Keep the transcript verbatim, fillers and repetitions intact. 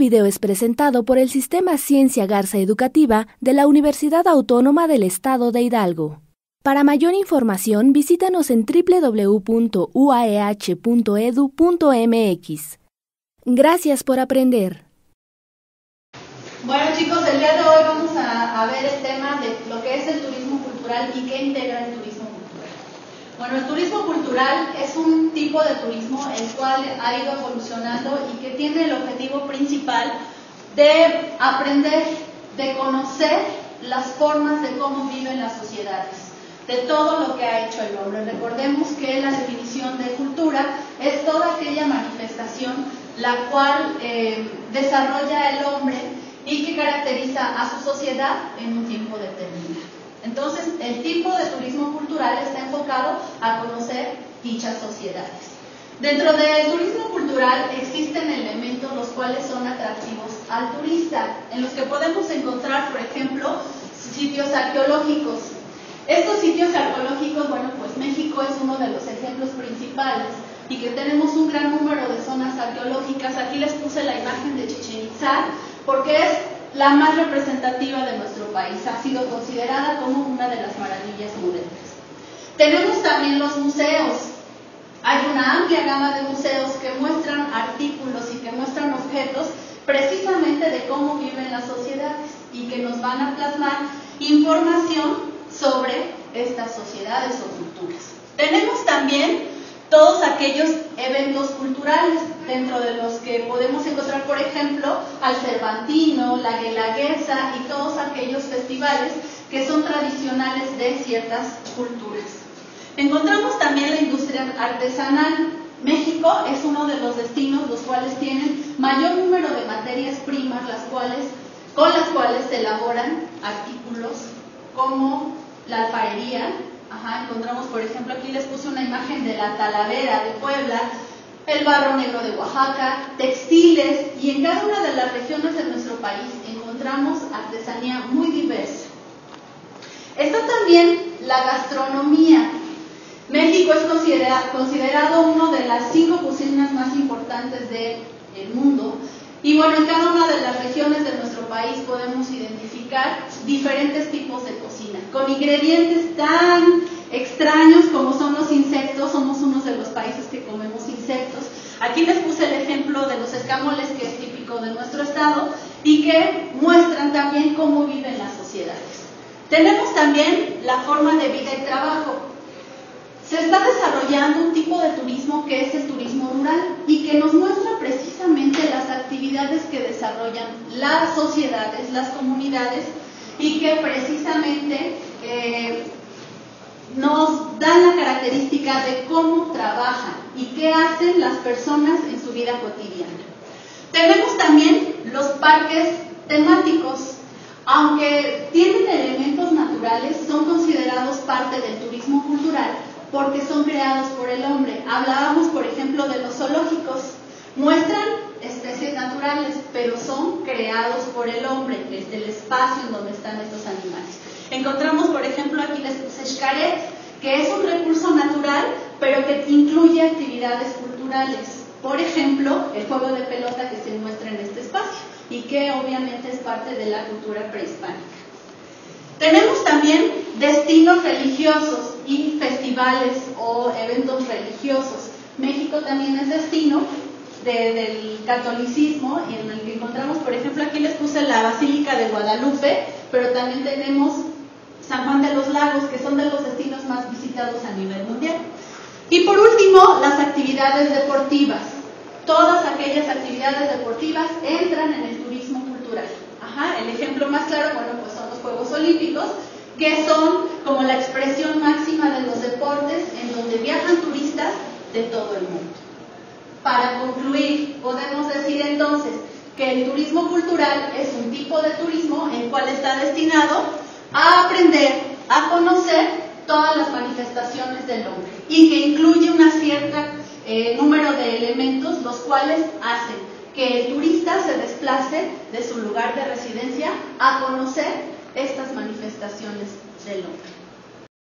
video es presentado por el Sistema Ciencia Garza Educativa de la Universidad Autónoma del Estado de Hidalgo. Para mayor información, visítanos en doble u doble u doble u punto u a e hache punto e d u punto m x. Gracias por aprender. Bueno, chicos, el día de hoy vamos a, a ver el tema de lo que es el turismo cultural y qué integra el turismo cultural. Bueno, el turismo cultural es un tipo de turismo el cual ha ido evolucionando y que tiene el objetivo principal de aprender, de conocer las formas de cómo viven las sociedades, de todo lo que ha hecho el hombre. Recordemos que la definición de cultura es toda aquella manifestación la cual eh, desarrolla el hombre y que caracteriza a su sociedad en un tiempo determinado. Entonces, el tipo de turismo cultural está enfocado a conocer dichas sociedades. Dentro del turismo cultural existen elementos los cuales son atractivos al turista, en los que podemos encontrar, por ejemplo, sitios arqueológicos. Estos sitios arqueológicos, bueno, pues México es uno de los ejemplos principales y que tenemos un gran número de zonas arqueológicas. Aquí les puse la imagen de Chichén Itzá porque es la más representativa de nuestro país, ha sido considerada como una de las maravillas modernas. Tenemos también los museos. Hay una amplia gama de museos que muestran artículos y que muestran objetos precisamente de cómo viven las sociedades y que nos van a plasmar información sobre estas sociedades o culturas. Tenemos también todos aquellos eventos culturales, dentro de los que podemos encontrar, por ejemplo, al Cervantino, la Guelaguetza y todos aquellos festivales que son tradicionales de ciertas culturas. Encontramos también la industria artesanal. México es uno de los destinos los cuales tienen mayor número de materias primas, las cuales, con las cuales se elaboran artículos como la alfarería. Ajá, encontramos, por ejemplo, aquí les puse una imagen de la Talavera de Puebla, el barro negro de Oaxaca, textiles, y en cada una de las regiones de nuestro país encontramos artesanía muy diversa. Está también la gastronomía. México es considera, considerado uno de las cinco cocinas más importantes del mundo. Y bueno, en cada una de las regiones de nuestro país podemos identificar diferentes tipos de cocina, con ingredientes tan extraños como son los insectos. Somos uno de los países que comemos insectos. Aquí les puse el ejemplo de los escamoles, que es típico de nuestro estado, y que muestran también cómo viven las sociedades. Tenemos también la forma de vida y trabajo. Se está desarrollando un tipo de turismo que es el turismo rural y que nos muestra precisamente las actividades que desarrollan las sociedades, las comunidades, y que precisamente eh, nos dan la característica de cómo trabajan y qué hacen las personas en su vida cotidiana. Tenemos también los parques temáticos. Aunque tienen elementos naturales, son considerados parte del turismo cultural porque son creados por el hombre. Hablábamos, por ejemplo, de los zoológicos. Muestran especies naturales, pero son creados por el hombre, desde el espacio en donde están estos animales. Encontramos, por ejemplo, aquí les puse Xcaret, que es un recurso natural, pero que incluye actividades culturales. Por ejemplo, el juego de pelota que se muestra en este espacio y que obviamente es parte de la cultura prehispánica. Tenemos también destinos religiosos y festivales o eventos religiosos. México también es destino de, del catolicismo, en el que encontramos, por ejemplo, aquí les puse la Basílica de Guadalupe, pero también tenemos San Juan de los Lagos, que son de los destinos más visitados a nivel mundial. Y por último, las actividades deportivas. Todas aquellas actividades deportivas entran en el turismo cultural. Ajá, el ejemplo más claro, bueno, pues son los Juegos Olímpicos, que son como la expresión máxima de los deportes en donde viajan turistas de todo el mundo. Para concluir, podemos decir entonces que el turismo cultural es un tipo de turismo el cual está destinado a aprender, a conocer todas las manifestaciones del hombre y que incluye una cierta eh, número de elementos los cuales hacen que el turista se desplace de su lugar de residencia a conocer estas manifestaciones del hombre.